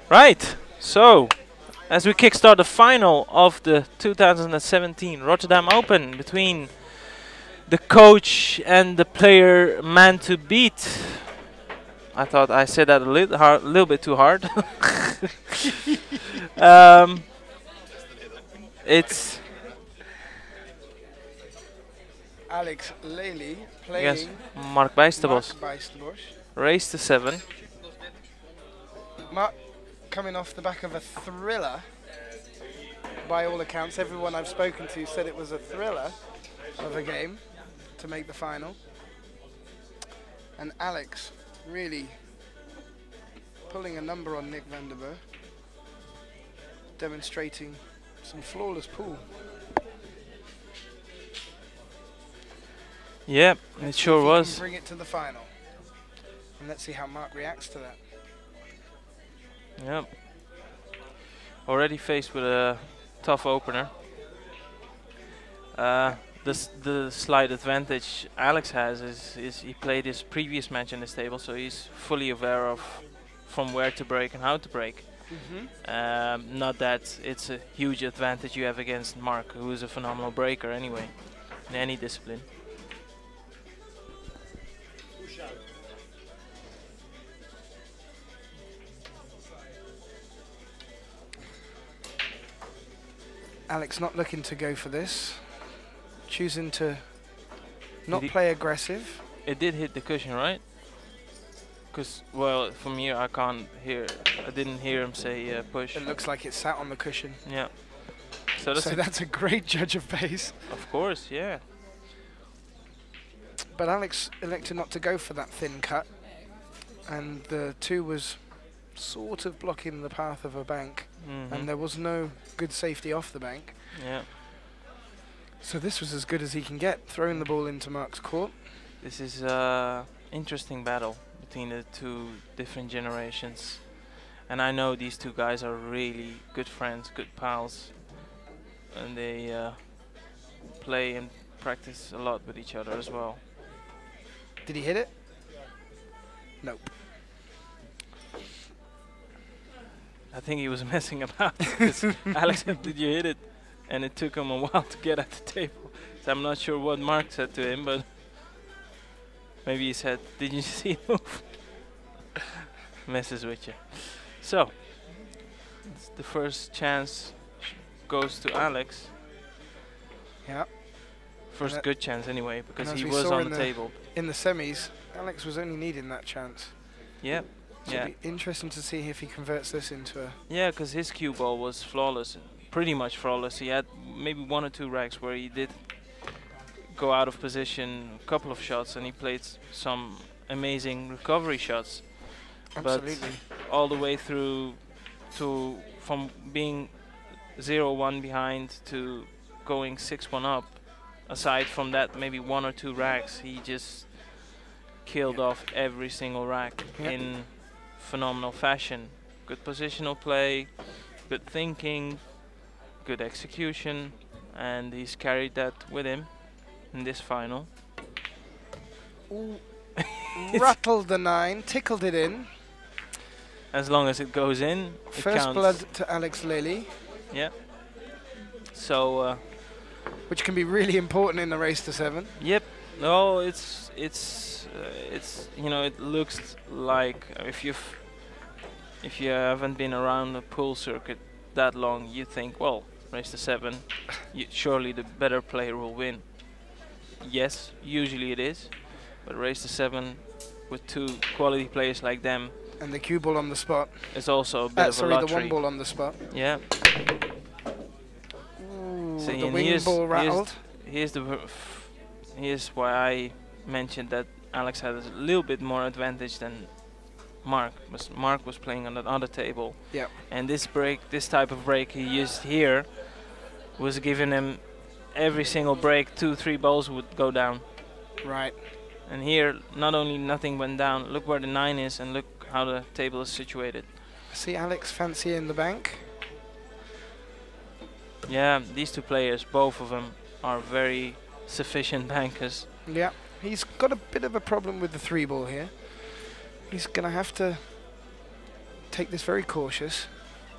Right. So, as we kickstart the final of the 2017 Rotterdam Open between the coach and the player man to beat. I thought I said that a little bit too hard. um, it's Alex Lely yes, playing Mark Bijsterbos. Mark Bijsterbos. Race to 7. Mark coming off the back of a thriller. By all accounts, everyone I've spoken to said it was a thriller of a game to make the final. And Alex really pulling a number on Nick van der Burg, demonstrating some flawless pool. Yep, Let's it see sure if he was. can bring it to the final. And let's see how Mark reacts to that. Yep. Already faced with a tough opener. The slight advantage Alex has is he played his previous match in this table, so he's fully aware of from where to break and how to break. Not that it's a huge advantage you have against Mark, who is a phenomenal breaker anyway, in any discipline. Alex not looking to go for this, choosing to not Did he play aggressive. It did hit the cushion, right? Because, well, from here I can't hear. I didn't hear him say push. It looks like it sat on the cushion. Yeah. So That's a great judge of pace. of course, yeah. But Alex elected not to go for that thin cut, and the 2 was sort of blocking the path of a bank, and there was no good safety off the bank. Yeah. So this was as good as he can get, throwing the ball into Mark's court. This is interesting battle between the two different generations, and I know these two guys are really good friends, good pals, and they play and practice a lot with each other as well. Did he hit it? Nope. I think he was messing about because Alex said, "Did you hit it?" And it took him a while to get at the table. So I'm not sure what Mark said to him, but maybe he said, "Did you see it move?" Messes with you. So the first chance goes to Alex. Yeah. First good chance anyway, because as he we was saw on in the table. In the semis, Alex was only needing that chance. Yeah. So Yeah. it'll be interesting to see if he converts this into a... Yeah, because his cue ball was flawless, pretty much flawless. He had maybe 1 or 2 racks where he did go out of position a couple of shots, and he played some amazing recovery shots. Absolutely. But all the way through to from being 0-1 behind to going 6-1 up, aside from that maybe 1 or 2 racks, he just killed off every single rack in phenomenal fashion. Good positional play, good thinking, good execution, and he's carried that with him in this final. Ooh. Rattled the 9, tickled it in. As long as it goes in, it First counts. blood to Alex Lely. Yeah. So. Which can be really important in the race to 7. Yep. No, it's you know, it looks like if you haven't been around the pool circuit that long, you think, well, race to 7, surely the better player will win. Yes, usually it is, but race to 7 with 2 quality players like them, and the cue ball on the spot. It's also a bit of a lottery. The 1 ball on the spot. Yeah. Ooh, So the wing ball rattled. Here's why I mentioned that Alex had a little bit more advantage than Mark. Mark was playing on the other table. Yeah. And this type of break he used here, was giving him every single break 2-3 balls would go down. Right. And here, not only nothing went down, look where the 9 is and look how the table is situated. See Alex fancy in the bank. Yeah, these 2 players, both of them, are very sufficient bankers. Yeah, he's got a bit of a problem with the 3 ball here. He's going to have to take this very cautious.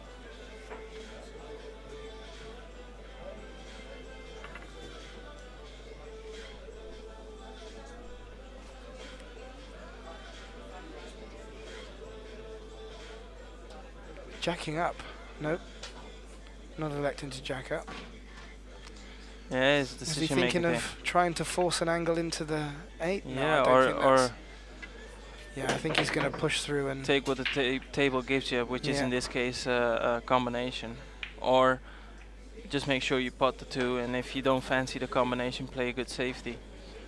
Jacking up. Nope. Not electing to jack up. Yeah, it's Is he decision thinking making. of trying to force an angle into the 8? No, Yeah, I don't think or that's- yeah, I think he's going to push through and take what the table gives you, which is Yeah. in this case a combination, or just make sure you pot the 2, and if you don't fancy the combination, play a good safety.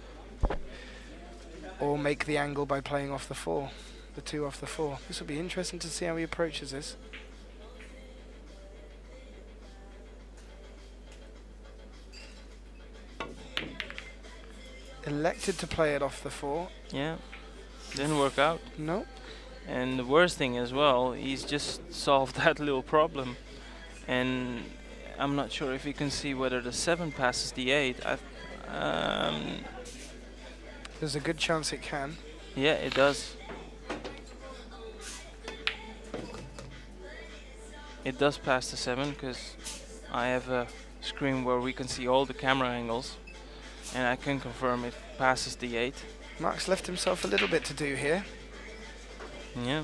or make the angle by playing off the 4, the 2 off the 4. This will be interesting to see how he approaches this. Elected to play it off the 4. Yeah, didn't work out. No. And the worst thing as well, he's just solved that little problem. And I'm not sure if you can see whether the 7 passes the 8. There's a good chance it can. Yeah, it does. It does pass the 7 because I have a screen where we can see all the camera angles, and I can confirm it passes the 8. Mark's left himself a little bit to do here. Yeah.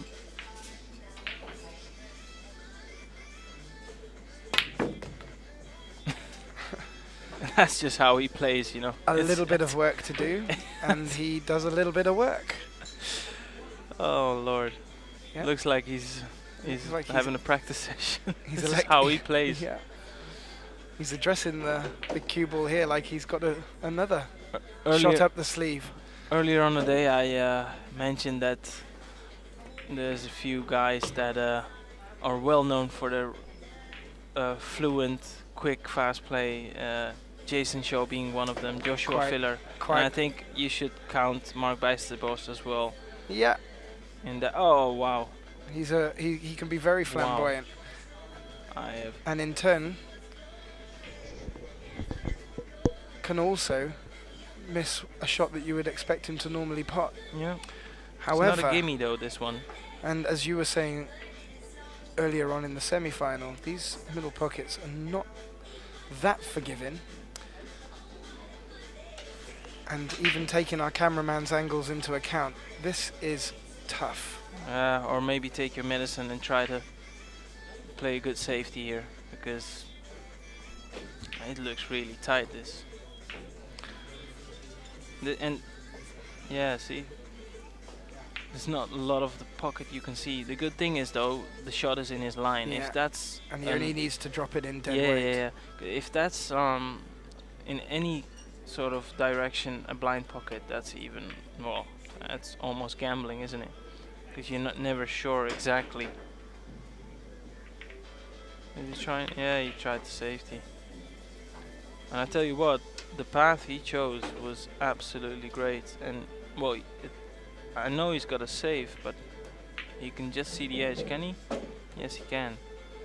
That's just how he plays, you know. A It's- little bit of work to do, and he does a little bit of work. Oh Lord. Yeah. Looks like he's like he's having a practice session. He's This is how he plays. Yeah. He's addressing the cue ball here like he's got another shot up the sleeve. Earlier on the day, I mentioned that there's a few guys that are well known for their fluent, quick, fast play. Jason Shaw being one of them, Joshua Quite- Filler. quite. And I think you should count Mark Bijsterbosch as well. Yeah, In the oh wow, he can be very flamboyant, I have and in turn can also miss a shot that you would expect him to normally pot. yeah. It's However, not a gimme though, this one. and as you were saying earlier on in the semi-final, these middle pockets are not that forgiving. And even taking our cameraman's angles into account, this is tough. Or maybe take your medicine and try to play a good safety here, because it looks really tight, this. And yeah, see, there's not a lot of the pocket you can see. The good thing is though, the shot is in his line. Yeah. If that's And he only needs to drop it in dead yeah, weight. yeah. If that's in any sort of direction a blind pocket, that's even, well, that's almost gambling, isn't it? Because you're not never sure exactly. Did he try? Yeah, he tried the safety. And I tell you what, the path he chose was absolutely great. And well, I know he's got a save, but you can just see the edge, can he? Yes, he can.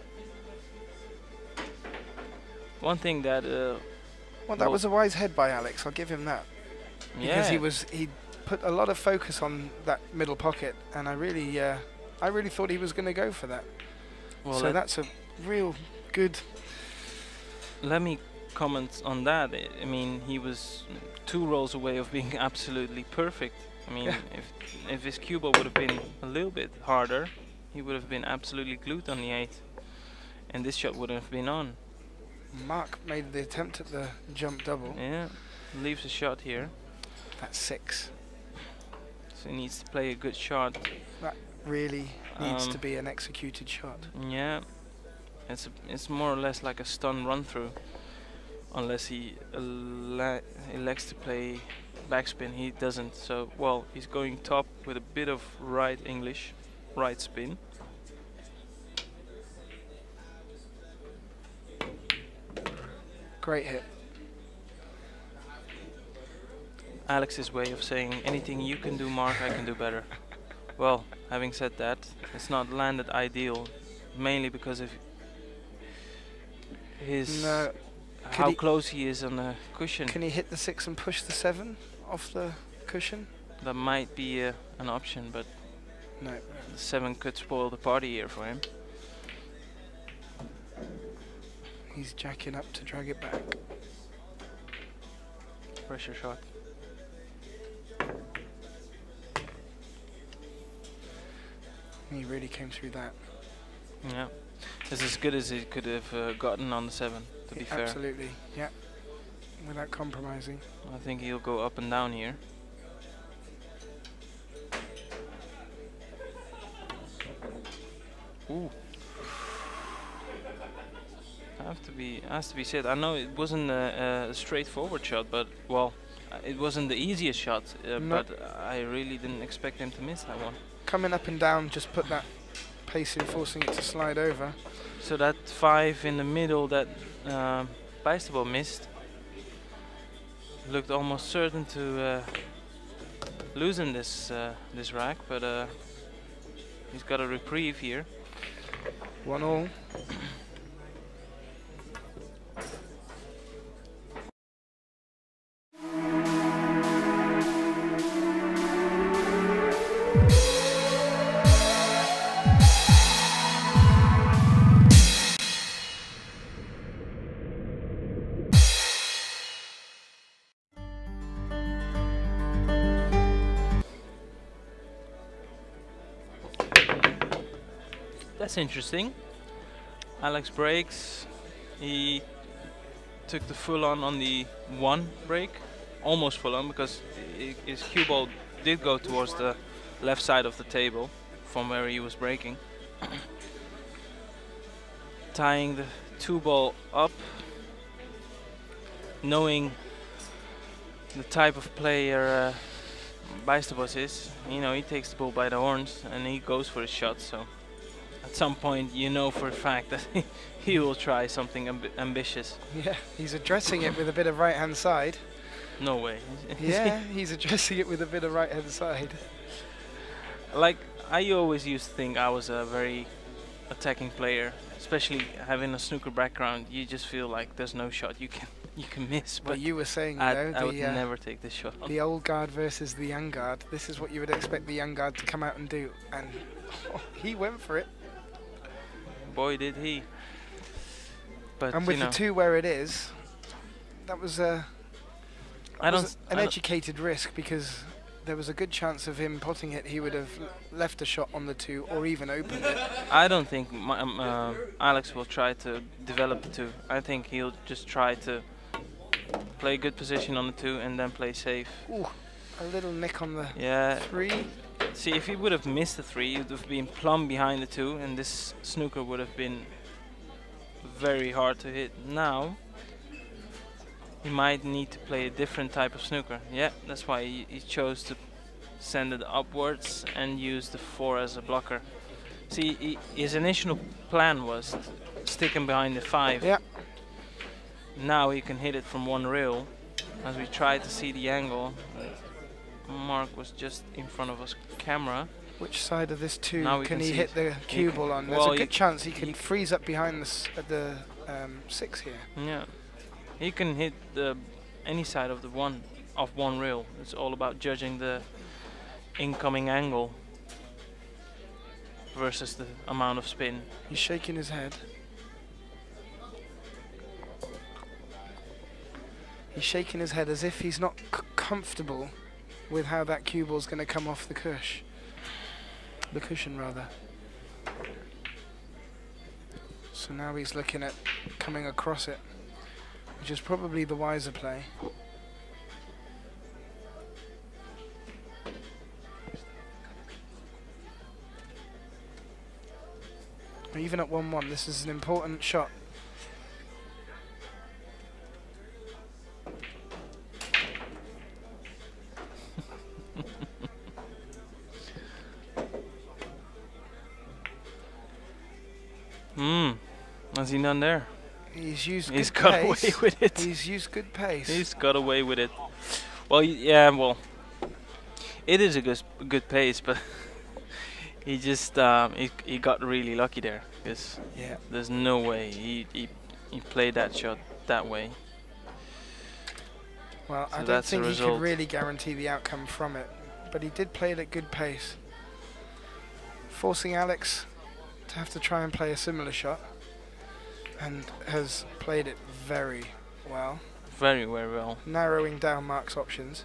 One thing that Well, that Well- was a wise head by Alex. I'll give him that. Because he put a lot of focus on that middle pocket, and I really thought he was going to go for that. well, So that's a real good. let me comment on that. I mean, he was 2 rolls away of being absolutely perfect. I mean, if his cue ball would have been a little bit harder, he would have been absolutely glued on the 8, and this shot wouldn't have been on. Mark made the attempt at the jump double. Yeah, leaves a shot here, That's 6. so he needs to play a good shot. Really needs to Um, be an executed shot. Yeah, it's more or less like a stun run through, unless he elects to play backspin. He doesn't. So well, he's going top with a bit of right English, right spin. Great hit. Alex's way of saying anything you can do, Mark, I can do better. Well, having said that, it's not landed ideal, mainly because of his No. how he- close he is on the cushion. Can he hit the 6 and push the 7 off the cushion? That might be an option, but No. The 7 could spoil the party here for him. He's jacking up to drag it back. Pressure shot. He really came through that. Yeah. It's as good as he could have gotten on the 7, to be fair. Absolutely, yeah. Without compromising. I think he'll go up and down here. Ooh. Has to be said. I know it wasn't a straightforward shot, but well, it wasn't the easiest shot. But I really didn't expect him to miss that one. Coming up and down, just put that pace in, forcing it to slide over. So that 5 in the middle that Bijsterbo missed looked almost certain to losing this this rack, but he's got a reprieve here. 1-all. That's interesting. Alex breaks. He took the full on the 1 break, almost full on, because his cue ball did go towards the left side of the table from where he was breaking. Tying the 2 ball up, knowing the type of player Bijsterbo is, you know, he takes the bull by the horns and he goes for his shot. So at some point, you know for a fact that he will try something ambitious. Yeah, he's addressing it with a bit of right-hand side. No way. Yeah, he's addressing it with a bit of right-hand side. Like, I always used to think I was a very attacking player, especially having a snooker background. You just feel like there's no shot you can miss. But you were saying, I would never take this shot. The old guard versus the young guard. This is what you would expect the young guard to come out and do, and he went for it. Boy, did he. But and with the 2 where it is, that was an educated risk, because there was a good chance of him potting it. He would have left a shot on the 2 or even opened it. I don't think Alex will try to develop the 2. I think he'll just try to play good position on the 2 and then play safe. Ooh, a little nick on the 3. See, if he would have missed the 3, he would have been plumb behind the 2, and this snooker would have been very hard to hit. Now, he might need to play a different type of snooker. Yeah, that's why he chose to send it upwards and use the 4 as a blocker. See, his initial plan was to stick him behind the 5. Yeah. Now he can hit it from 1 rail. As we tried to see the angle, Mark was just in front of us camera. Which side of this 2 now can he hit the cue ball on? There's a good chance he can freeze up behind the 6 here. Yeah, he can hit any side of the 1 rail. It's all about judging the incoming angle versus the amount of spin. He's shaking his head. He's shaking his head as if he's not comfortable with how that cue ball's going to come off the cushion. The cushion, rather. So now he's looking at coming across it, which is probably the wiser play. Even at 1-1, this is an important shot. What's he done there? He's got away with it. He's used good pace. He's got away with it. Well, yeah, well, it is a good pace, but he just he got really lucky there, because there's no way he played that shot that way. Well, so I don't think he could really guarantee the outcome from it, but he did play it at good pace. forcing Alex to have to try and play a similar shot, and has played it very well. Very, very well. Narrowing down Mark's options.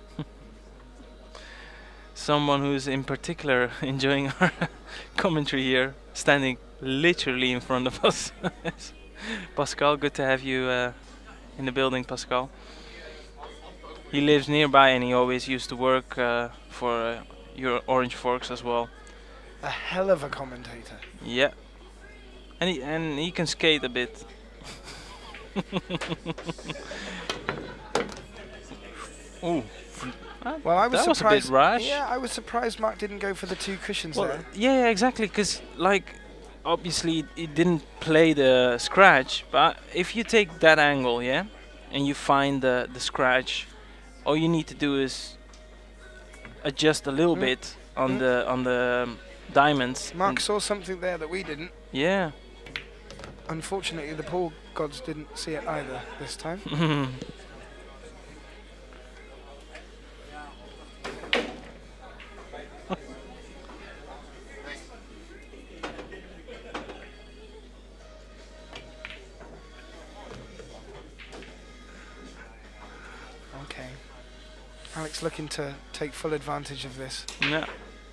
Someone who's in particular enjoying our commentary here, standing literally in front of us. Pascal, good to have you in the building, Pascal. He lives nearby and he always used to work for your Orange Forks as well. A hell of a commentator. Yeah. And he can skate a bit. Ooh. Well, I was that surprised. was a bit rash. Yeah, I was surprised Mark didn't go for the 2 cushions there. Yeah, exactly. Because, like, obviously it didn't play the scratch, but if you take that angle, yeah, and you find the scratch, all you need to do is adjust a little bit on the diamonds. Mark saw something there that we didn't. Yeah. Unfortunately, the pool gods didn't see it either this time. Okay. Alex looking to take full advantage of this. Yeah.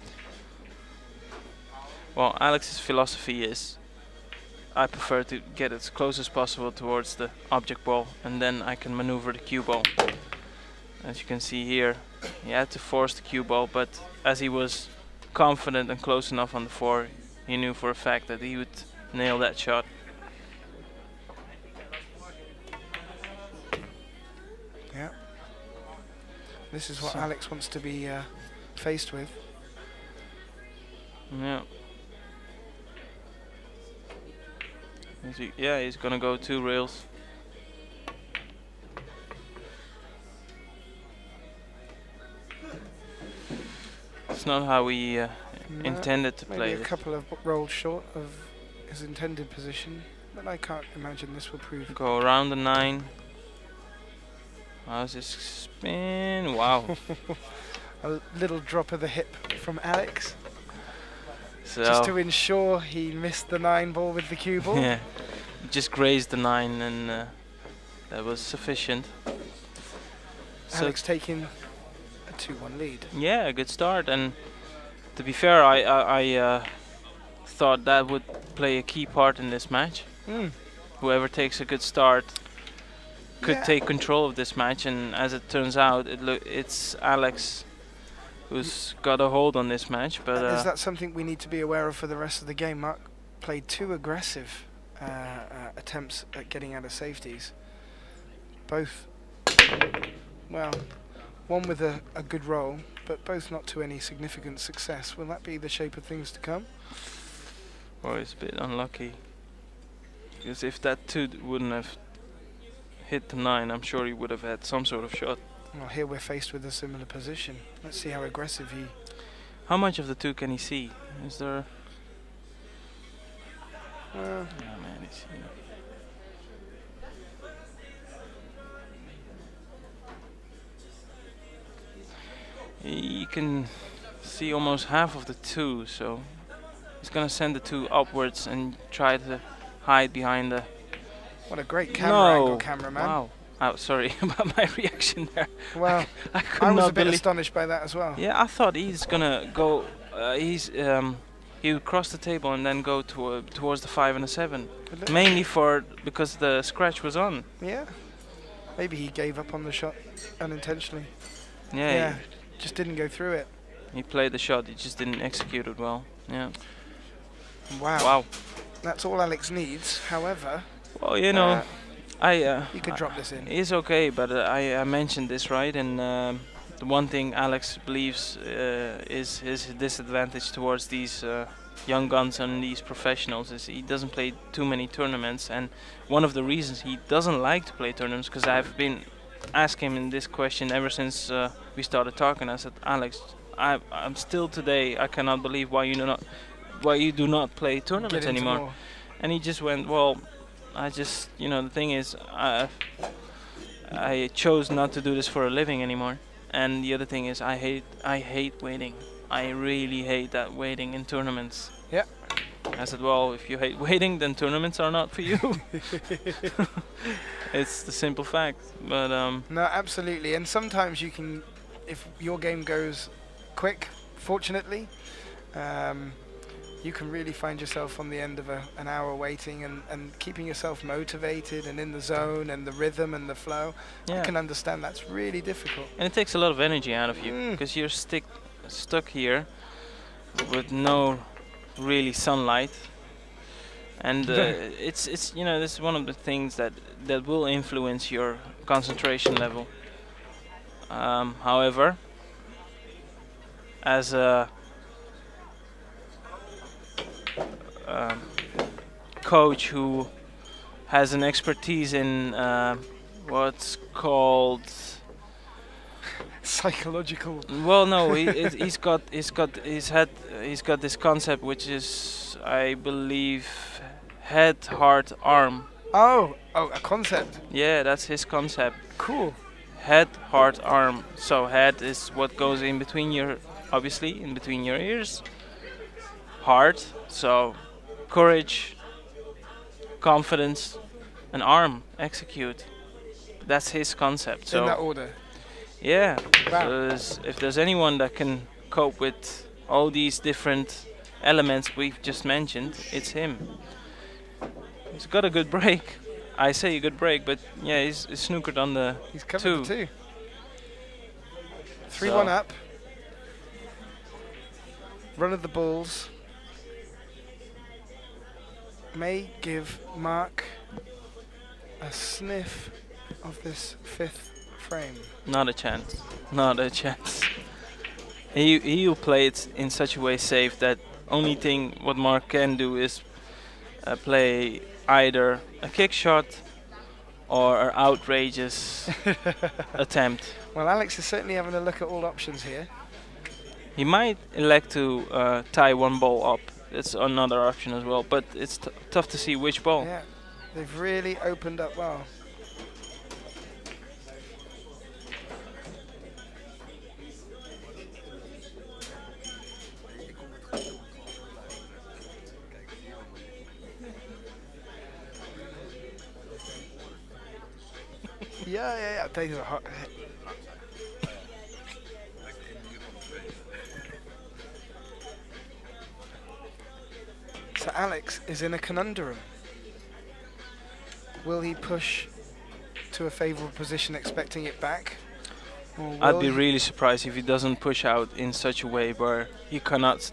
Well, Alex's philosophy is I prefer to get as close as possible towards the object ball, and then I can maneuver the cue ball. As you can see here, he had to force the cue ball, but as he was confident and close enough on the 4, he knew for a fact that he would nail that shot. Yeah. This is what Alex wants to be faced with. Yeah. Yeah, he's gonna go 2 rails. It's not how we intended to play maybe it. a couple of rolls short of his intended position, but I can't imagine this will prove. Go around the 9. How's this spin? Wow. A little drop of the hip from Alex, So just to ensure he missed the 9 ball with the cue ball. yeah, just grazed the 9, and that was sufficient. Alex taking a 2-1 lead. Yeah, a good start, and to be fair, I thought that would play a key part in this match. Whoever takes a good start could take control of this match, and as it turns out, it's Alex who's got a hold on this match. But is that something we need to be aware of for the rest of the game? Mark played 2 aggressive attempts at getting out of safeties. Both, well, one with a good roll, but both not to any significant success. Will that be the shape of things to come? Well, it's a bit unlucky, because if that 2 wouldn't have hit the 9, I'm sure he would have had some sort of shot. Well, here we're faced with a similar position. Let's see how aggressive he... How much of the 2 can he see? Is there... Uh, yeah, man, he's, you can see almost half of the 2, so he's gonna send the 2 upwards and try to hide behind the... What a great camera angle, no. cameraman. Wow. Oh, sorry about my reaction there. Well, I was a bit astonished by that as well. Yeah, I thought he's gonna go. He would cross the table and then go towards the 5 and a 7, mainly because the scratch was on. Yeah. Maybe he gave up on the shot unintentionally. Yeah. Just didn't go through it. He played the shot. He just didn't execute it well. Yeah. Wow. Wow. That's all Alex needs. However, well, you know, you could drop this in. It's okay, but I mentioned this, right? And the one thing Alex believes is his disadvantage towards these young guns and these professionals is he doesn't play too many tournaments. And one of the reasons he doesn't like to play tournaments, because I've been asking him this question ever since we started talking. I said, Alex, I'm still today, I cannot believe why you do not play tournaments anymore. More. And he just went, well, I just, you know, the thing is, I chose not to do this for a living anymore. And the other thing is, I hate waiting. I really hate that waiting in tournaments. Yeah. I said, well, if you hate waiting, then tournaments are not for you. It's the simple fact. But No, absolutely. And sometimes you can, if your game goes quick, fortunately, you can really find yourself on the end of an hour waiting and keeping yourself motivated and in the zone and the rhythm and the flow. yeah. I can understand that's really difficult. And it takes a lot of energy out of you because you're stuck here with no really sunlight. And it's you know, this is one of the things that will influence your concentration level. However, as a coach who has an expertise in what's called Psychological. well, no, he's got this concept which is, I believe, head, heart, arm. Oh, a concept. Yeah, that's his concept. Cool. Head, heart, arm. So head is what goes in between your, obviously, in between your ears. Heart, so courage, confidence, and arm, execute. That's his concept. So In that order. yeah, Wow. if there's anyone that can cope with all these different elements we've just mentioned, it's him. He's got a good break. I say a good break, but yeah, he's snookered on the He's covered two. the two. 3-1 So- up. Run of the balls. May give Mark a sniff of this fifth frame. Not a chance. Not a chance. He'll play it in such a way safe that only thing what Mark can do is play either a kick shot or an outrageous attempt. Well, Alex is certainly having a look at all options here. He might elect to tie one ball up. It's another option as well, but it's tough to see which ball. Yeah, they've really opened up well. Yeah. Take a hot. So Alex is in a conundrum. Will he push to a favourable position expecting it back? Or I'd will be he- really surprised if he doesn't push out in such a way where he cannot.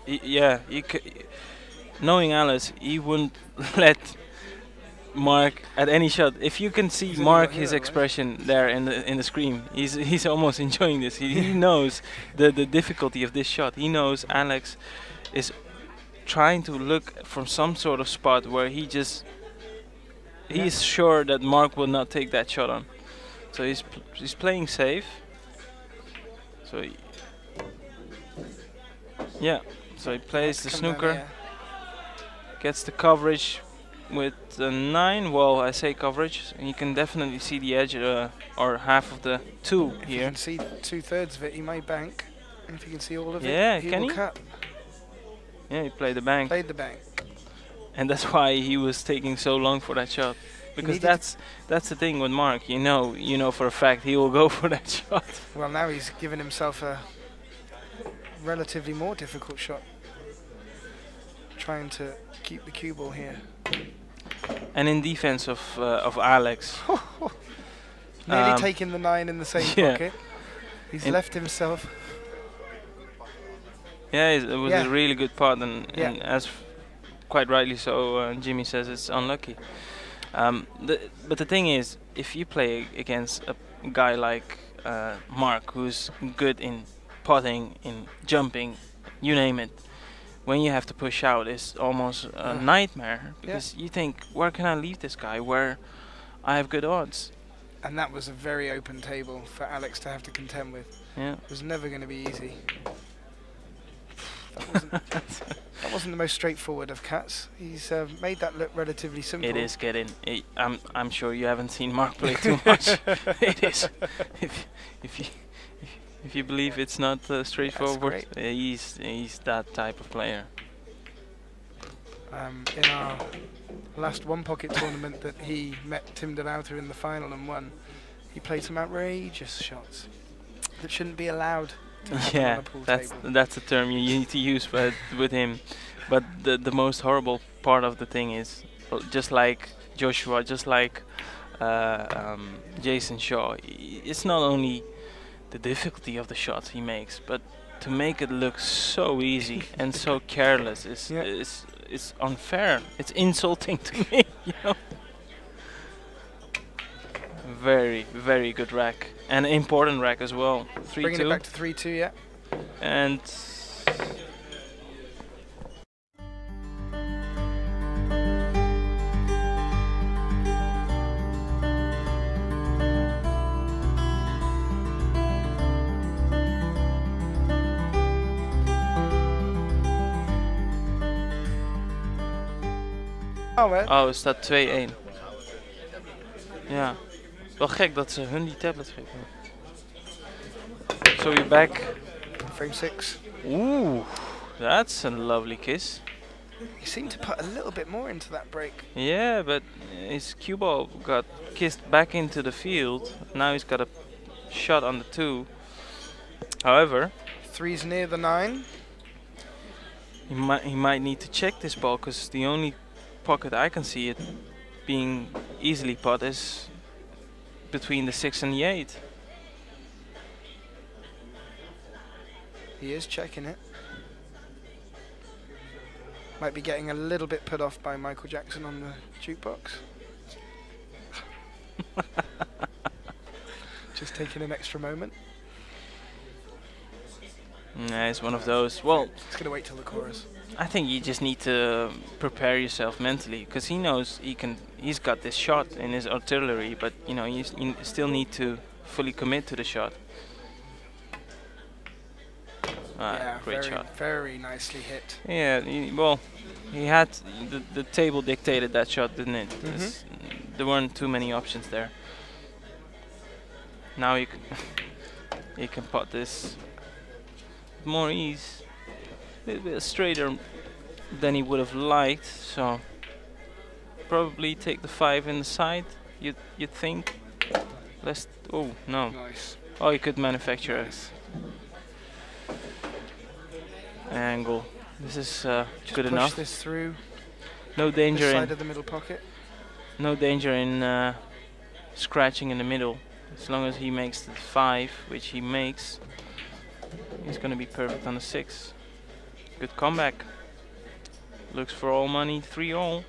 Knowing Alice, he wouldn't let Mark at any shot. If you can see He's a Mark, hero, his right? expression there in the screen, he's almost enjoying this. He knows the difficulty of this shot. He knows Alex is trying to look from some sort of spot where he's sure that Mark will not take that shot on. So he's playing safe. So so he plays the Come down snooker, here. gets the coverage with the 9. Well, I say coverage, and you can definitely see the edge or half of the 2 If you here. can see 2/3 of it, he may bank. And if you can see all of Yeah, it, he can will he? cut. Yeah, he played the bank, Played the bank. and that's why he was taking so long for that shot. Because needed- that's the thing with Mark. You know for a fact he will go for that shot. Well, now he's given himself a relatively more difficult shot. Trying to keep the cue ball here. And in defense of Alex, Nearly Um, taking the 9 in the same yeah. pocket. He's In- left himself. yeah, it was Yeah. a really good putt, and Yeah. as quite rightly so, Jimmy says it's unlucky. But the thing is, if you play against a guy like Mark, who's good in putting, in jumping, you name it, when you have to push out, it's almost a nightmare, because you think, where can I leave this guy where I have good odds? And that was a very open table for Alex to have to contend with. Yeah. It was never going to be easy. That wasn't the most straightforward of cuts. He's made that look relatively simple. It is getting. I'm sure you haven't seen Mark play too much. It is. If If you believe it's not straightforward, great. He's that type of player. In our last One Pocket tournament that he met Tim DeLauter in the final and won, he played some outrageous shots that shouldn't be allowed to happen on a pool table. That's a term you need to use with him. But the most horrible part of the thing is, just like Joshua, just like Jason Shaw, it's not only the difficulty of the shots he makes, but to make it look so easy and so careless is unfair. It's insulting to me, you know. Very, very good rack, and important rack as well. 3-2. Bringing it back to 3-2, yeah. And oh, is dat 2-1? Ja. Wel gek dat ze hun die tablet geven. So you're back. Frame 6. Ooh, that's a lovely kiss. He seemed to put a little bit more into that break. Yeah, but his cue ball got kissed back into the field. Now he's got a shot on the 2. However, 3's near the 9. he might need to check this ball, because the only pocket I can see it being easily put is between the 6 and the 8. He is checking it. Might be getting a little bit put off by Michael Jackson on the jukebox. Just taking an extra moment. Nah, it's one of those. Well, it's gonna wait till the chorus. I think you just need to prepare yourself mentally, because he knows he's got this shot in his artillery, but you know, you still need to fully commit to the shot. Yeah, great shot. Very nicely hit. Yeah, he had the table dictated that shot, didn't it? There weren't too many options there. Now you can pot this with more ease. A little bit straighter than he would have liked, so probably take the 5 in the side. You'd think. Oh no. Nice. Oh, you could manufacture an angle. This is good push enough. This through. No danger this in side of the middle pocket. No danger in scratching in the middle. As long as he makes the 5, which he makes, he's gonna be perfect on the 6. Good comeback. Looks for all money, 3-all.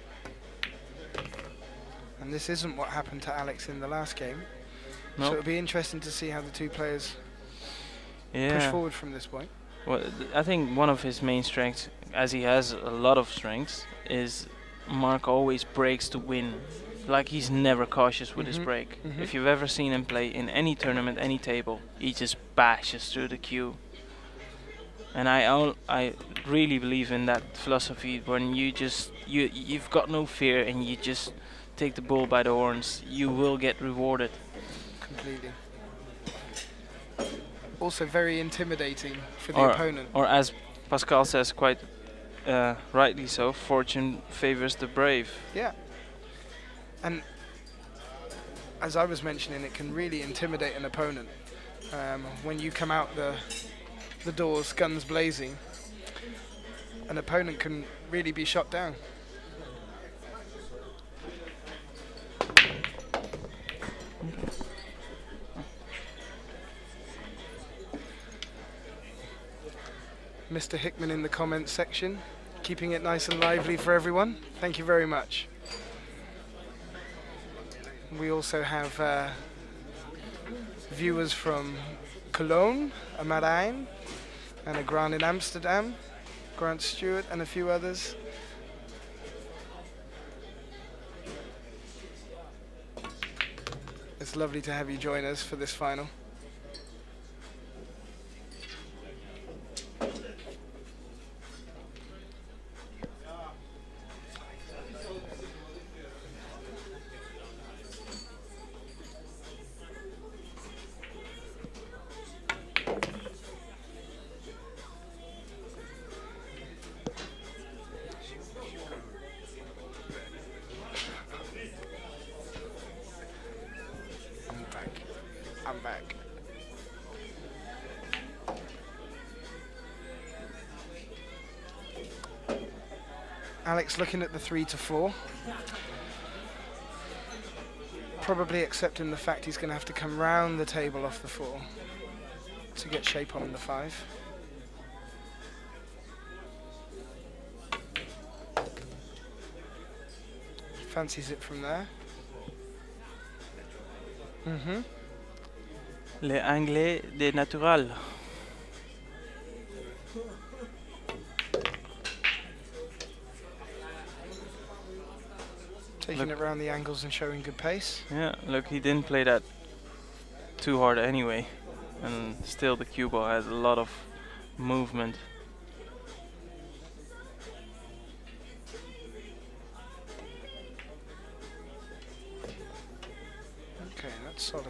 And this isn't what happened to Alex in the last game. Nope. So it'll be interesting to see how the two players push forward from this point. Well, I think one of his main strengths, as he has a lot of strengths, is Mark always breaks to win. Like, he's never cautious with his break. If you've ever seen him play in any tournament, any table, he just bashes through the queue. And I really believe in that philosophy. When you've got no fear and you just take the bull by the horns, you will get rewarded. Completely. Also very intimidating for the opponent. Or as Pascal says, quite rightly so, fortune favors the brave. Yeah. And as I was mentioning, it can really intimidate an opponent when you come out the doors, guns blazing. An opponent can really be shot down. Mr. Hickman in the comments section, keeping it nice and lively for everyone. Thank you very much. We also have viewers from Cologne, Amarijn, and a Grant in Amsterdam, Grant Stewart, and a few others. It's lovely to have you join us for this final. I'm back. Alex looking at the 3 to 4. Probably accepting the fact he's going to have to come round the table off the 4 to get shape on the 5. Fancies it from there. Les Anglais des Natural. Taking it around the angles and showing good pace. Yeah, look, he didn't play that too hard anyway. And still the cue ball has a lot of movement. Okay, that's solid.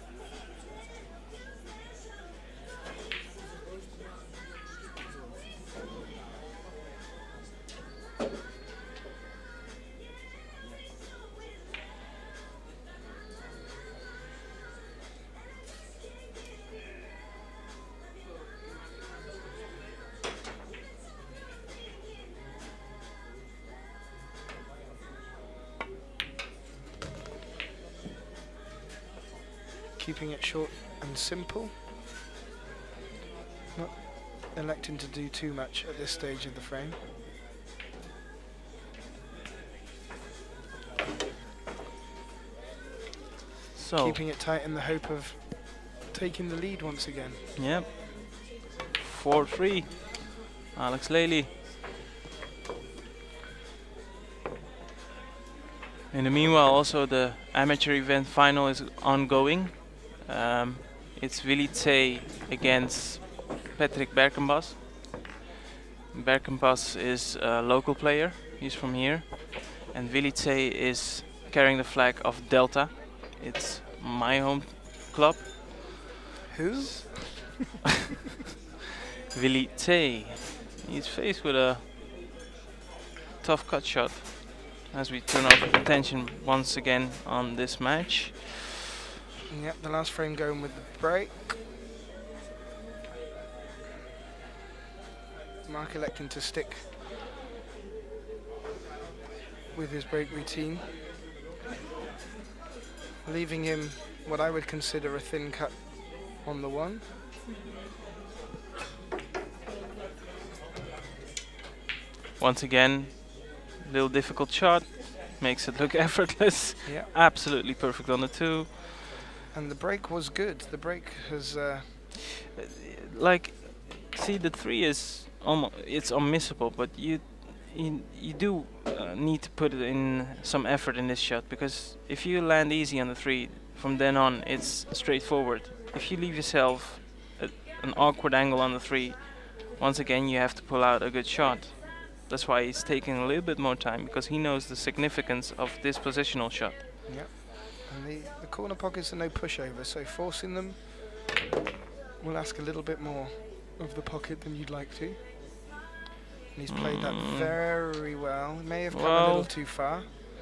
Keeping it short and simple. Not electing to do too much at this stage of the frame. So Keeping it tight in the hope of taking the lead once again. yep. 4-3. Alex Lely. In the meanwhile, also the amateur event final is ongoing. It's Willy Tsay against Patrick Berkenbas. Berkenbas is a local player. He's from here. And Willy Tsay is carrying the flag of Delta. It's my home club. Who? Willy Tsay. He's faced with a tough cut shot. As we turn our attention once again on this match. Yep, the last frame going with the break. Mark electing to stick with his break routine, leaving him what I would consider a thin cut on the 1. Once again, little difficult shot, makes it look effortless. Yeah. Absolutely perfect on the 2. And the break was good. The break has Like, see, the 3 is almost, it's unmissable, but you do need to put in some effort in this shot, because if you land easy on the 3, from then on it's straightforward. If you leave yourself an awkward angle on the 3, once again you have to pull out a good shot. That's why he's taking a little bit more time, because he knows the significance of this positional shot. Yep. And the corner pockets are no pushover, so forcing them will ask a little bit more of the pocket than you'd like to. And he's played that very well. May have come a little too far.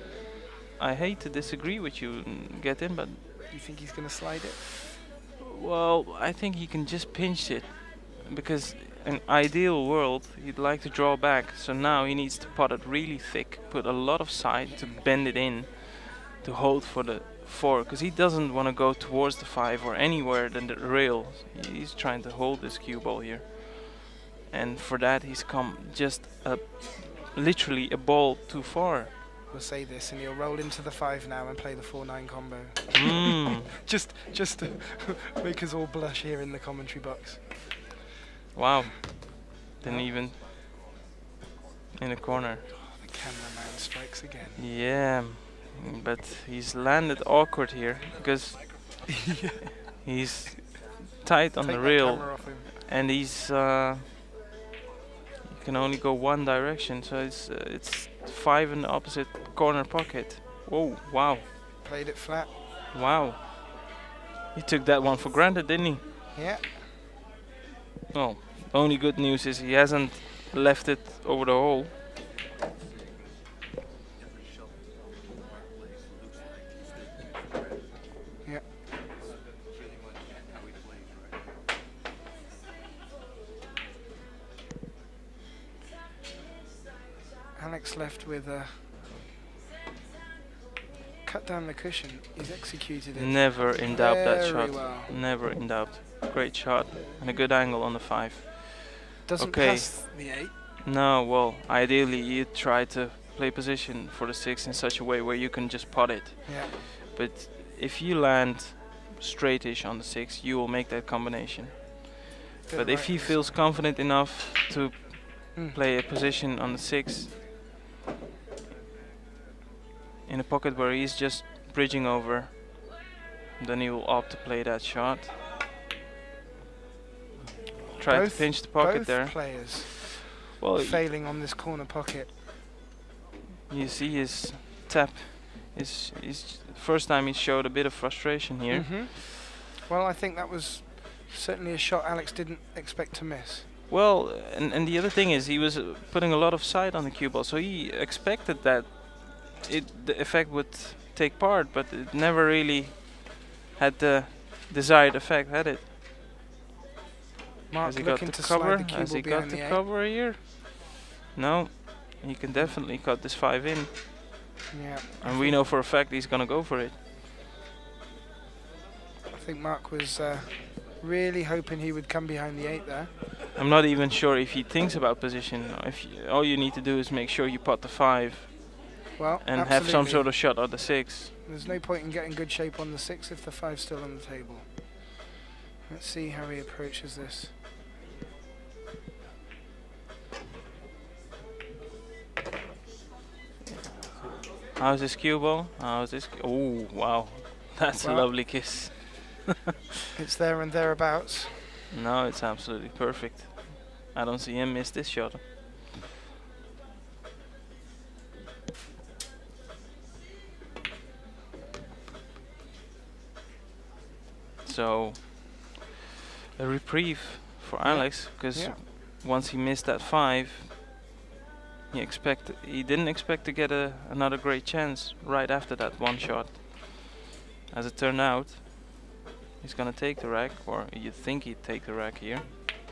I hate to disagree with you, get in, but You think he's going to slide it? well, I think he can just pinch it, because in ideal world he'd like to draw back. So now he needs to pot it really thick, put a lot of side to bend it in, to hold for the 4, because he doesn't want to go towards the 5 or anywhere than the rail. He's trying to hold this cue ball here, and for that he's come just literally a ball too far. We'll say this, and he'll roll into the 5 now and play the 4-9 combo. just to make us all blush here in the commentary box. Wow, didn't even in the corner. The cameraman strikes again. Yeah, but he's landed awkward here, because he's tight on Take the that rail, camera off him. and he's you can only go one direction, so it's 5 in the opposite corner pocket. Whoa! Wow! Played it flat. Wow! He took that one for granted, didn't he? Yeah. Well, the only good news is he hasn't left it over the hole. Yeah. Alex left with a cut down the cushion. He's executed it. Never in doubt that shot. well. Never in doubt. Great shot and a good angle on the 5. Doesn't Okay. pass the 8. No, well, ideally you try to play position for the 6 in such a way where you can just pot it. Yeah. But if you land straightish on the 6, you will make that combination. Bit But of if he right feels confident enough to Mm. play a position on the 6 in a pocket where he's just bridging over, then he will opt to play that shot. Try to pinch the pocket both there. players Well, failing on this corner pocket. you see his tap. Is first time he showed a bit of frustration here. Mhm. Well, I think that was certainly a shot Alex didn't expect to miss. Well, and the other thing is he was putting a lot of side on the cue ball, so he expected that the effect would take part, but it never really had the desired effect, had it? Mark Has he got looking the to cover? slide the cue Has ball he got behind the the 8. cover here? No, he can definitely cut this 5 in, Yeah. and we know for a fact he's gonna go for it. I think Mark was really hoping he would come behind the 8 there. I'm not even sure if he thinks about position. All you need to do is make sure you pot the 5 Well, and have some absolutely. sort of shot at the 6. There's no point in getting good shape on the 6 if the 5's still on the table. Let's see how he approaches this. How's this cue ball? How's this? Oh, wow. That's a Wow. lovely kiss. It's there and thereabouts. No, it's absolutely perfect. I don't see him miss this shot. So, a reprieve for Yeah. Alex, because Yeah. once he missed that 5, he didn't expect to get another great chance right after that one shot. As it turned out, he's gonna take the rack, or you think he'd take the rack here.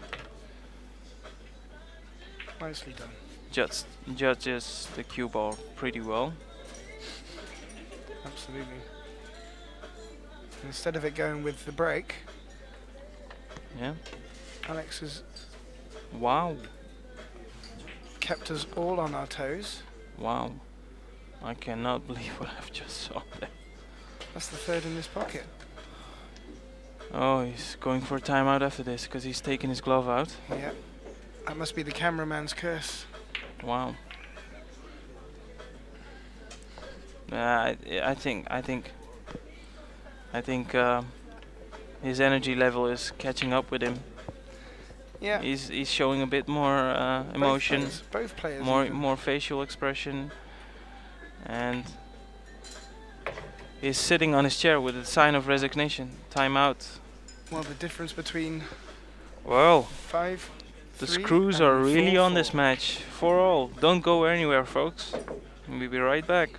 Nicely done. Judges the cue ball pretty well. Absolutely. Instead of it going with the break, Yeah. Alex has Wow. kept us all on our toes. Wow. I cannot believe what I've just saw there. That's the 3rd in this pocket. Oh, he's going for a timeout after this because he's taking his glove out. Yeah. That must be the cameraman's curse. Wow. I think his energy level is catching up with him. Yeah. He's showing a bit more emotion, Both players. more even. more facial expression, and he's sitting on his chair with a sign of resignation. Timeout. Well, the difference between Well, 5. the 3 screws and are really 4, on this 4. match. 4-all. Don't go anywhere, folks. We'll be right back.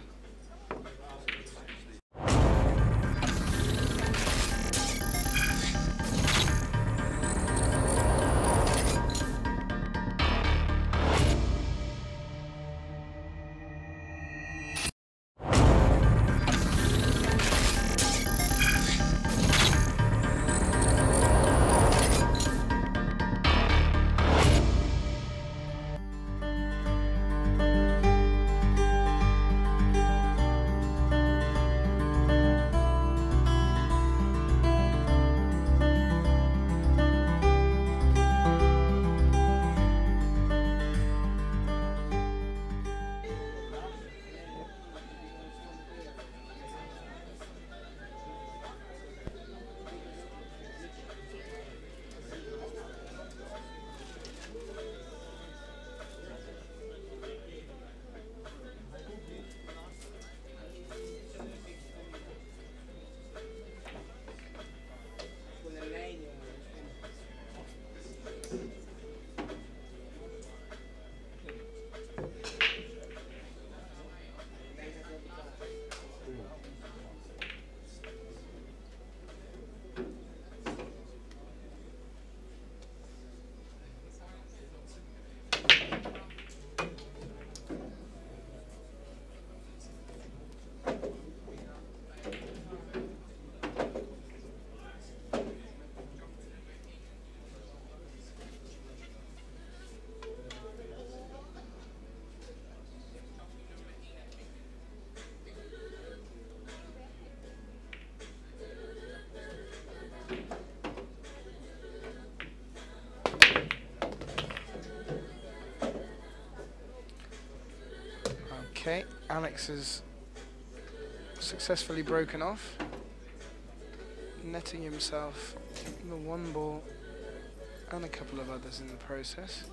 Okay, Alex has successfully broken off, netting himself the one ball and a couple of others in the process.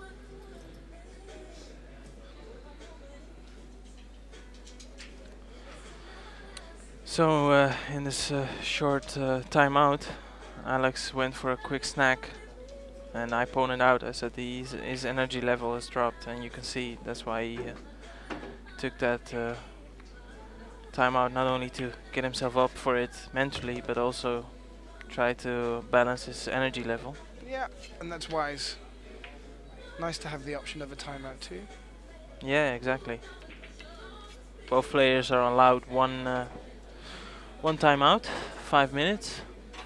So in this short timeout, Alex went for a quick snack, and I pointed out. I said his energy level has dropped, and you can see that's why he took that timeout, not only to get himself up for it mentally, but also try to balance his energy level. Yeah, and that's wise. Nice to have the option of a timeout too. Yeah, exactly. Both players are allowed one timeout, 5 minutes.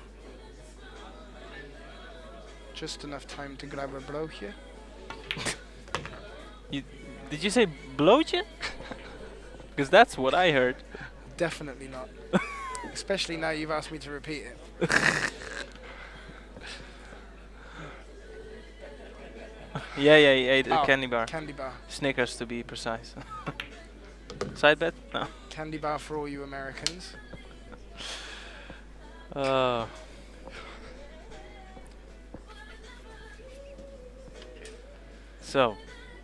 Just enough time to grab a broodje. Did you say blootje? Because that's what I heard. Definitely not. Especially now you've asked me to repeat it. Yeah, he ate a candy bar. Candy bar. Snickers to be precise. Side bet? No. Candy bar for all you Americans. So.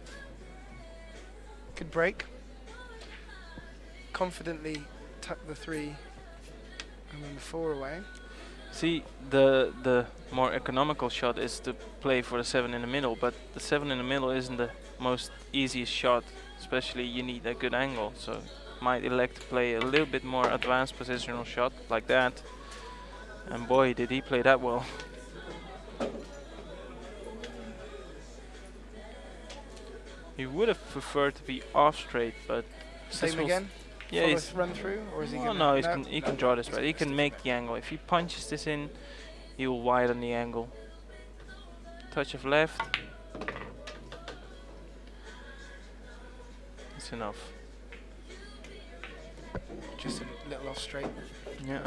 Good break. Confidently tuck the 3 and then the 4 away. See, the more economical shot is to play for the 7 in the middle, but the 7 in the middle isn't the most easiest shot, especially you need a good angle, so might elect to play a little bit more advanced positional shot like that. And boy, did he play that well. He would have preferred to be off straight, but same again. Yeah, he's run through, or is he? Oh no, he can draw this right. He can make the angle. If he punches this in, he will widen the angle. Touch of left. That's enough. Just a little off straight. Yeah.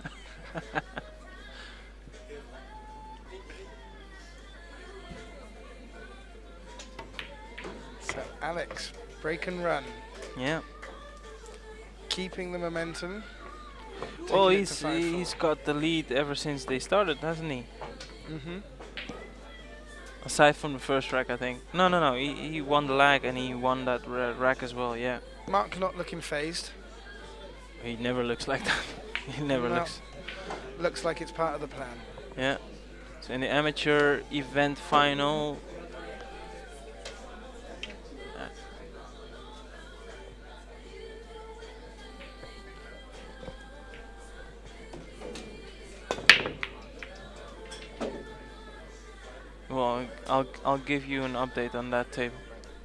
So Alex, break and run. Yeah. Keeping the momentum. Well, he's got the lead ever since they started, hasn't he? Mhm. Aside from the first rack, I think. No. He won the lag and he won that rack as well. Yeah. Mark not looking phased. He never looks like that. He never looks. Looks like it's part of the plan. Yeah. So in the amateur event final. Well, I'll give you an update on that table.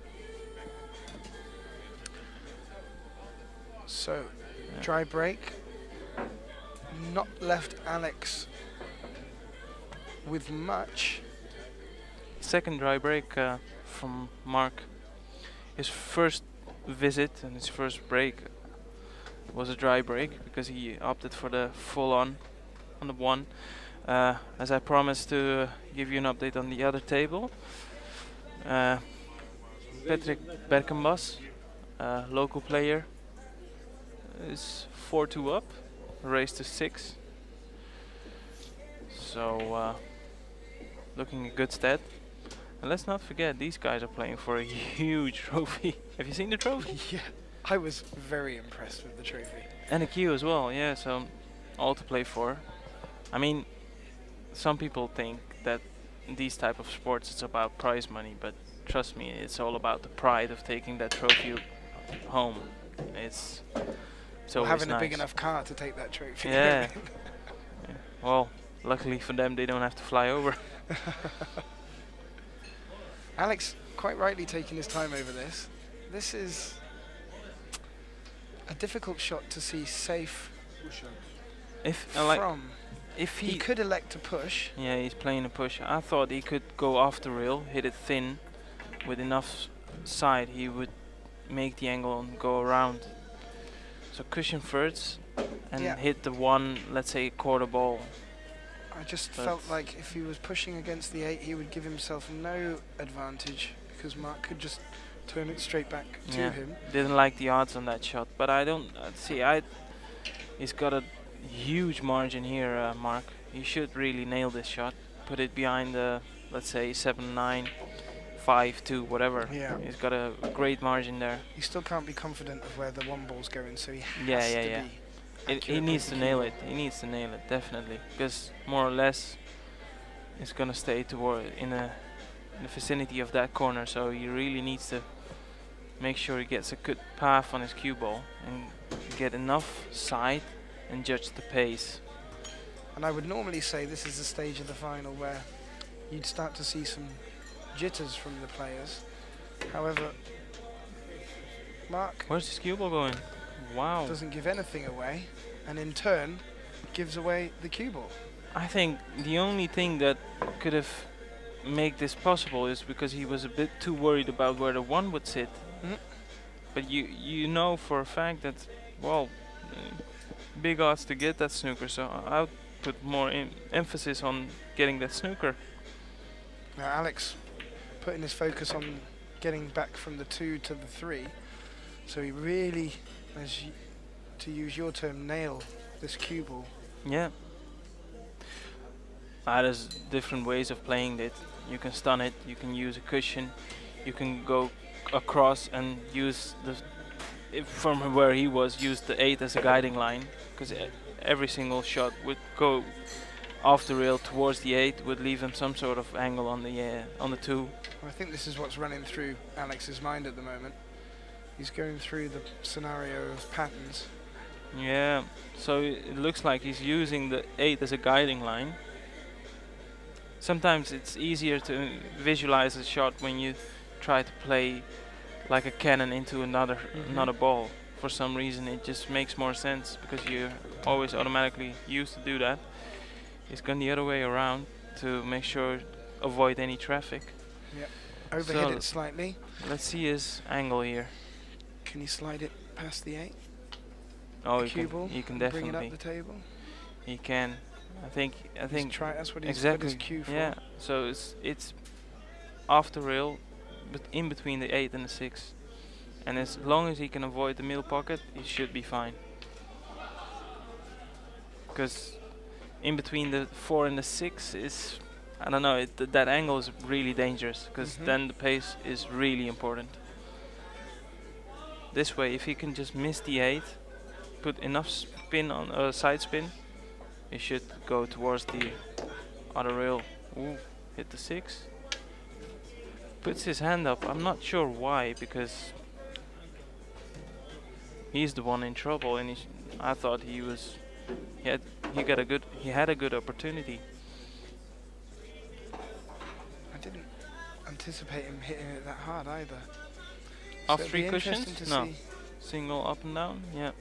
So, dry break. Not left Alex with much. Second dry break from Mark. His first visit and his first break was a dry break because he opted for the full on the 1. As I promised to give you an update on the other table, Patrick Berkenbos, local player, is 4-2 up, raised to 6. So looking in good stead. And let's not forget, these guys are playing for a huge trophy. Have you seen the trophy? Yeah, I was very impressed with the trophy. And a queue as well, yeah, so all to play for. I mean, some people think that in these type of sports it's about prize money, but trust me, it's all about the pride of taking that trophy home. It's always having nice. a big enough car to take that trophy. Yeah. Yeah. Well, luckily for them, they don't have to fly over. Alex, quite rightly taking his time over this. This is a difficult shot to see safe If he could elect to push. Yeah, he's playing a push. I thought he could go off the rail, hit it thin, with enough side he would make the angle and go around. So cushion first and hit the 1, let's say, quarter ball. I just felt like if he was pushing against the 8, he would give himself no advantage because Mark could just turn it straight back to Yeah, him. didn't like the odds on that shot, but I don't see. He's got a huge margin here, Mark. He should really nail this shot. Put it behind the, let's say 7-9, 5-2, whatever. Yeah. He's got a great margin there. He still can't be confident of where the one ball's going, so he has Yeah, to yeah. be. He accurate needs with to the nail cue it. He needs to nail it, definitely, because more or less, it's gonna stay toward in the vicinity of that corner. So he really needs to make sure he gets a good path on his cue ball and get enough side and judge the pace. And I would normally say this is the stage of the final where you'd start to see some jitters from the players. However, Mark Where's his cue ball going? Wow. doesn't give anything away, and in turn gives away the cue ball. I think the only thing that could have made this possible is because he was a bit too worried about where the one would sit. Mm. But you know for a fact that, well, big odds to get that snooker, so I would put more emphasis on getting that snooker. Now Alex putting his focus on getting back from the 2 to the 3, so he really, to use your term, nail this cue ball. Yeah. There's different ways of playing it. You can stun it, you can use a cushion, you can go across and use from where he was, use the 8 as a guiding line, because every single shot would go off the rail towards the 8, would leave him some sort of angle on the 2. I think this is what's running through Alex's mind at the moment. He's going through the scenario of patterns. Yeah, so it looks like he's using the 8 as a guiding line. Sometimes it's easier to visualize a shot when you try to play like a cannon into another ball. For some reason it just makes more sense because you're always automatically used to do that. It's gone the other way around to make sure avoid any traffic. Yep. Overhit So it slightly. Let's see his angle here. Can he slide it past the 8? Oh, the cue ball, he can and bring it definitely. up the table. He can. I think. That's what he's exactly. got his cue for. Yeah. So it's off the rail, but in between the 8 and the 6, and as long as he can avoid the middle pocket, he should be fine. Because in between the 4 and the 6 is, I don't know. That angle is really dangerous because then the pace is really important. This way, if he can just miss the 8, put enough spin on side spin, he should go towards the other rail. Ooh, hit the 6. Puts his hand up. I'm not sure why, because he's the one in trouble, and I thought he had a good opportunity. I didn't anticipate him hitting it that hard either. Off So it'd 3 be interesting cushions? to No. see. Single up and down? Yeah.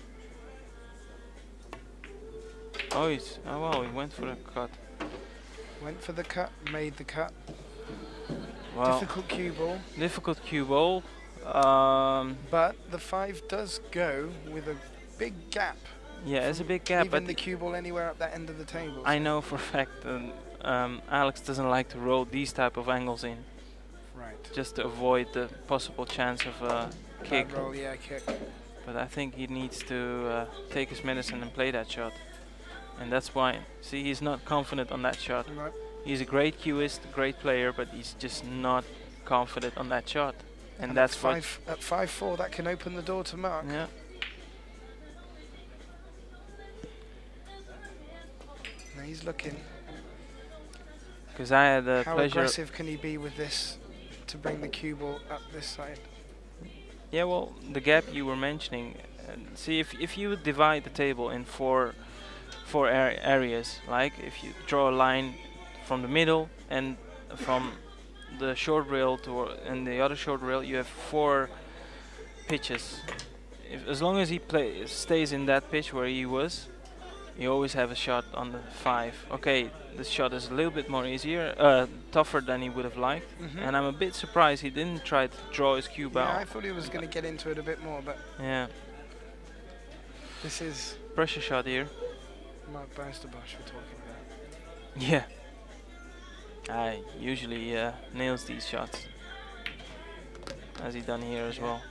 Oh, well, he went for a cut. Went for the cut, made the cut. Well, Difficult cue ball. difficult cue ball. But the 5 does go with a big gap. Yeah, it's a big gap, Leaving but the cue ball anywhere up that end of the table. I know for a fact that Alex doesn't like to roll these type of angles in, Right. just to avoid the possible chance of a kick. Bad roll, yeah, kick. But I think he needs to take his medicine and play that shot. And that's why, see, he's not confident on that shot. Right. He's a great cueist, great player, but he's just not confident on that shot. And that's what. At 5-4, that can open the door to Mark. Yeah. Now he's looking. Because I had the How pleasure. aggressive can he be with this to bring the cue ball up this side? Yeah, well, the gap you were mentioning. See, if you would divide the table in four areas, like if you draw a line from the middle and from the short rail to and the other short rail, you have 4 pitches. As long as he stays in that pitch where he was, you always have a shot on the 5. Okay, this shot is a little bit more tougher than he would have liked, and I'm a bit surprised he didn't try to draw his cue Yeah, out. I thought he was going to get into it a bit more, but Yeah, this is pressure shot here. Mark Bijsterbosch we're talking about. Yeah, I usually nails these shots. as he done here as well.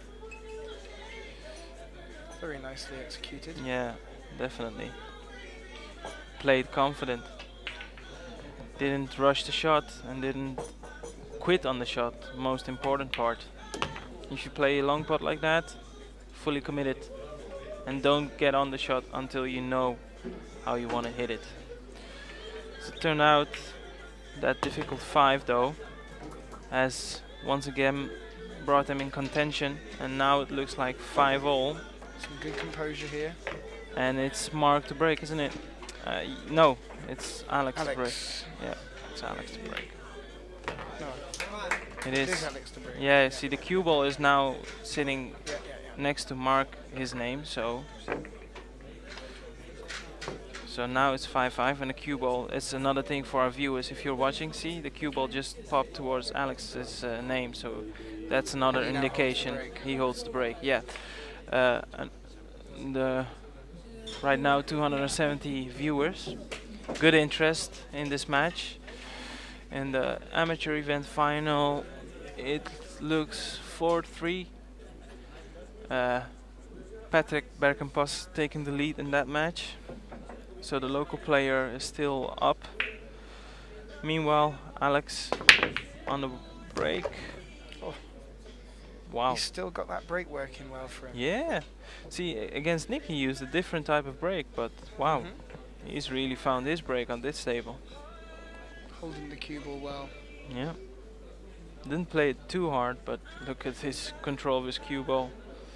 Very nicely executed. Yeah, definitely. Played confident. Didn't rush the shot and didn't quit on the shot. Most important part. If you play a long pot like that, fully committed, and don't get on the shot until you know how you want to hit it. So it turned out that difficult 5 though has once again brought them in contention, and now it looks like 5-all. Some good composure here. And it's Mark to break, isn't it? No, it's Alex to break. Yeah, it's Alex to break. No, it is is. Alex to break. Yeah, see the cue ball is now sitting Yeah. next to Mark, his name, so now it's 5-5, and the cue ball, it's another thing for our viewers. If you're watching, see the cue ball just popped towards Alex's name, so that's another And he now indication holds the break. he holds the break. Yeah, and right now 270 viewers, good interest in this match. In the amateur event final, it looks 4-3. Patrick Berkenpas taking the lead in that match. So the local player is still up. Meanwhile, Alex on the break. Oh. Wow. He's still got that break working well for him. Yeah. See, against Nick he used a different type of break, but wow. He's really found his break on this table. Holding the cue ball well. Yeah. Didn't play it too hard, but look at his control of his cue ball.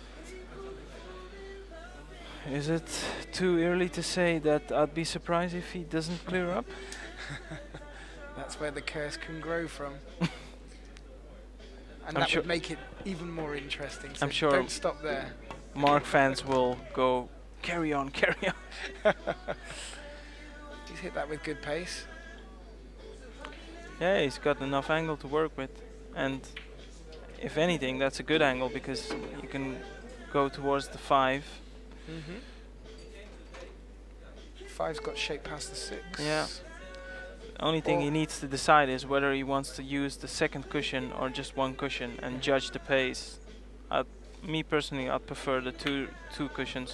Is it too early to say that I'd be surprised if he doesn't clear up? That's where the curse can grow from. And I'm that sure would make it even more interesting. So I'm sure don't stop there. Mark fans will go, carry on, carry on. He's hit that with good pace. Yeah, he's got enough angle to work with. And if anything, that's a good angle because you can go towards the 5. Five's got shape past the 6. Yeah. The only thing he needs to decide is whether he wants to use the second cushion or just one cushion and judge the pace. Me personally, I'd prefer the two cushions.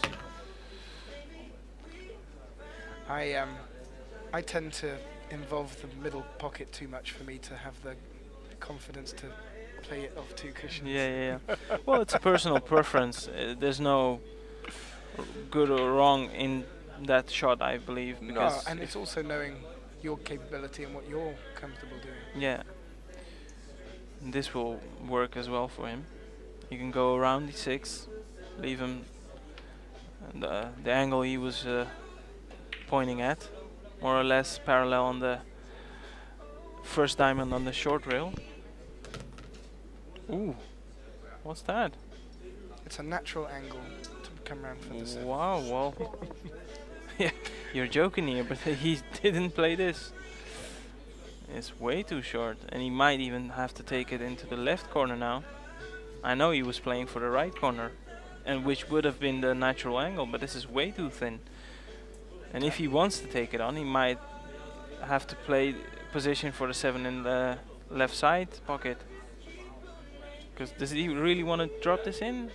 I tend to involve the middle pocket too much for me to have the confidence to play it off 2 cushions. Yeah. Well, it's a personal preference. There's no good or wrong in that shot, I believe. No, and it's also knowing your capability and what you're comfortable doing. Yeah. And this will work as well for him. You can go around d6, leave him the angle he was pointing at, more or less parallel on the first diamond on the short rail. Ooh, what's that? It's a natural angle to come around for the 7. Wow, well, yeah, you're joking here, but he didn't play this. It's way too short, and he might even have to take it into the left corner now. I know he was playing for the right corner, and which would have been the natural angle, but this is way too thin. And if he wants to take it on, he might have to play position for the 7 in the left side pocket. Because does he really want to drop this in?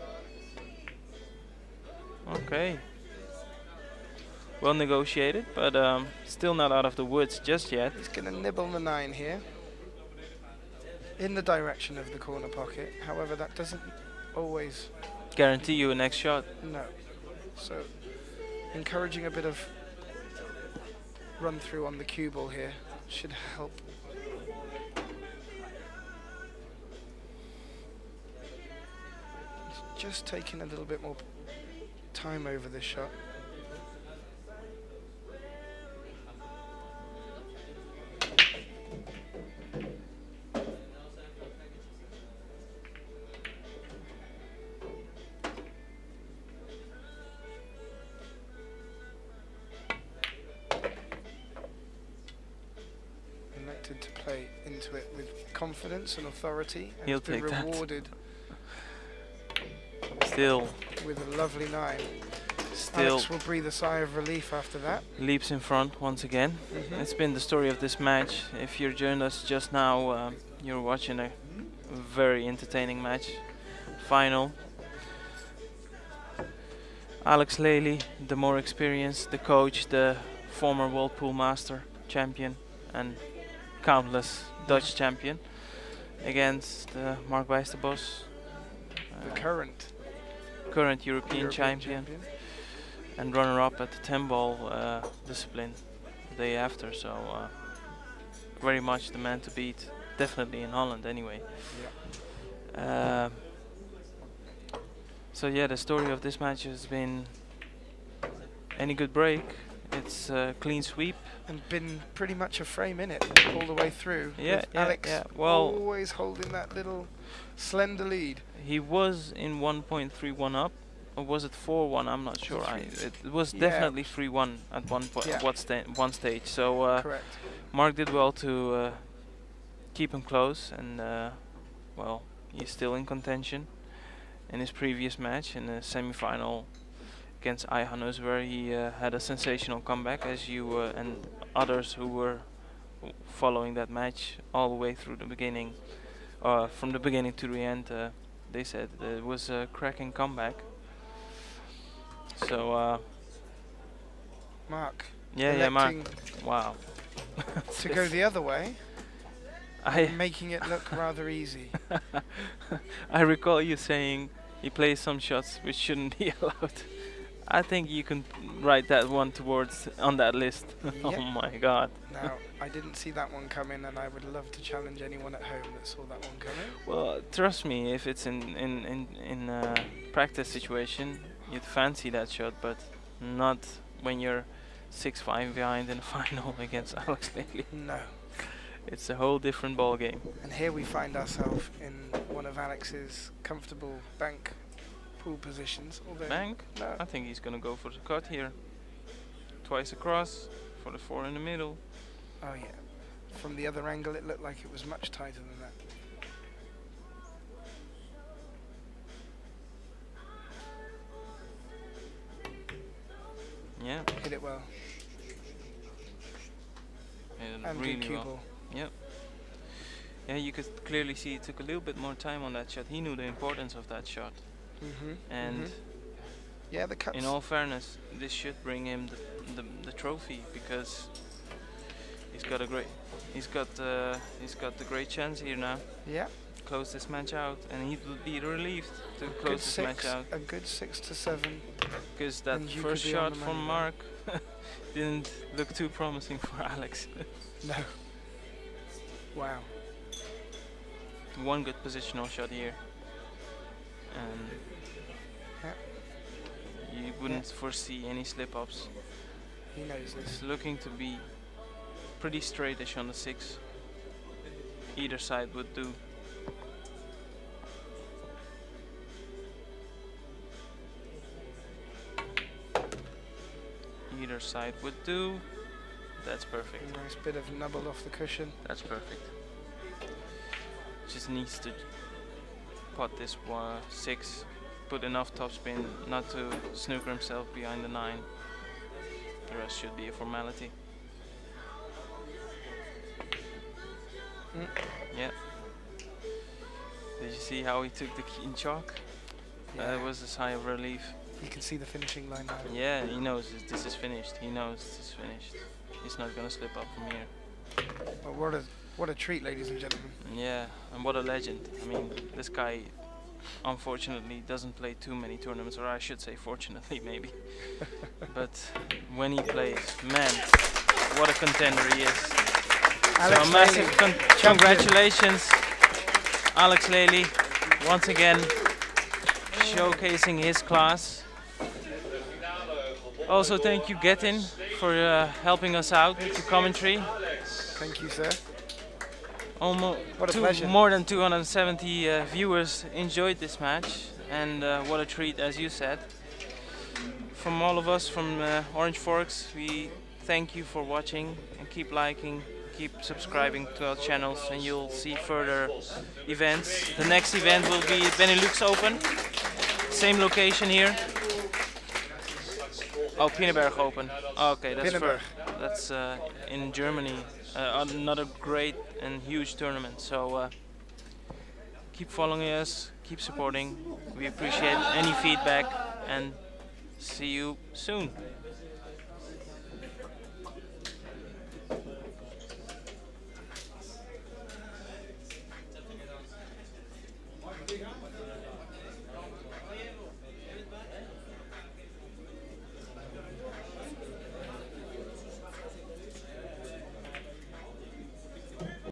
Okay. Well negotiated, but still not out of the woods just yet. He's going to nibble the 9 here, in the direction of the corner pocket. However, that doesn't always guarantee you a next shot. No. So, encouraging a bit of run through on the cue ball here should help. He's just taking a little bit more time over this shot. Elected to play into it with confidence and authority, and He'll to be take that. rewarded Still with a lovely 9. Still Alex will breathe a sigh of relief after that. leaps in front once again. It's been the story of this match. If you joined us just now, you're watching a very entertaining match. Final. Alex Lely, the more experienced, the coach, the former World Pool Master champion and countless Dutch champion, against Mark Bijsterbos, The current European champion and runner-up at the 10-ball discipline the day after. So very much the man to beat, definitely in Holland anyway. Yeah. So yeah, the story of this match has been any good break. It's a clean sweep. And been pretty much a frame in it all the way through. Yeah, with yeah, Alex yeah. Well, always holding that little slender lead. he was in 1.31 up, or was it 4-1? I'm not sure. It was Yeah. definitely 3-1 at one point, Yeah. one stage. So Correct. Mark did well to keep him close, and well, he's still in contention. In his previous match, in the semi-final against Ayhan Özver, he had a sensational comeback, as you and others who were following that match all the way through the beginning, from the beginning to the end, they said it was a cracking comeback. So Mark. yeah, Mark. electing Wow. to go the other way, I making it look rather easy. I recall you saying he plays some shots which shouldn't be allowed. I think you can write that one towards on that list. Oh Yep. my God. Now, I didn't see that one coming, and I would love to challenge anyone at home that saw that one coming. Well, trust me, if it's in practice situation, you'd fancy that shot, but not when you're 6-5 behind in a final against Alex Lely. No. It's a whole different ball game. And here we find ourselves in one of Alex's comfortable bank pool positions. Although Bank? No. I think he's gonna go for the cut here. Twice across for the 4 in the middle. Oh yeah. From the other angle, it looked like it was much tighter than that. Yeah, Hit it well. And really good cue well. ball. Yep. Yeah, you could clearly see he took a little bit more time on that shot. He knew the importance of that shot. And yeah, the cuts. in all fairness, this should bring him the trophy, because he's got the great chance here now. Yeah. Close this match out, and he would be relieved to Good close this match 6, out, a good 6 to 7. because that and you first could be on shot the from money Mark didn't look too promising for Alex. No. Wow. One good positional shot here, and you wouldn't foresee any slip-ups. He knows It's this. looking to be pretty straightish on the 6. Either side would do. Either side would do. That's perfect. A nice bit of nubble off the cushion. That's perfect. Just needs to pot this 6, put enough topspin not to snooker himself behind the 9. The rest should be a formality. Yeah. Did you see how he took the key in chalk? That was a sigh of relief. You can see the finishing line now. Yeah, he knows this is finished. He knows this is finished. He's not gonna slip up from here. Well, what a treat, ladies and gentlemen. Yeah, and what a legend. I mean, this guy unfortunately doesn't play too many tournaments, or I should say fortunately maybe. But when he plays, man, what a contender he is. Alex So a massive Lely, congratulations, Alex Lely, once again showcasing his class. Also thank you Getin for helping us out with the commentary. Thank you, sir. Almost What a pleasure. more than 270 viewers enjoyed this match, and what a treat, as you said. From all of us from Orange Forks, we thank you for watching, and keep liking, keep subscribing to our channels, and you'll see further events. The next event will be Benelux Open, same location here. Oh, Pinneberg Open. Okay, that's Pinneberg. that's in Germany. Another great and huge tournament. So keep following us, keep supporting. We appreciate any feedback, and see you soon.